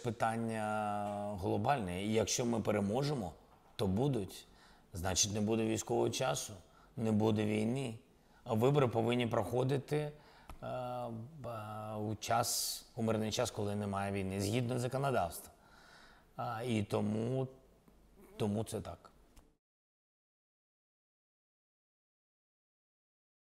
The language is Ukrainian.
питання глобальне. І якщо ми переможемо, то будуть. Значить, не буде військового часу, не буде війни. А вибори повинні проходити у мирний час, коли немає війни, згідно законодавства. І тому це так.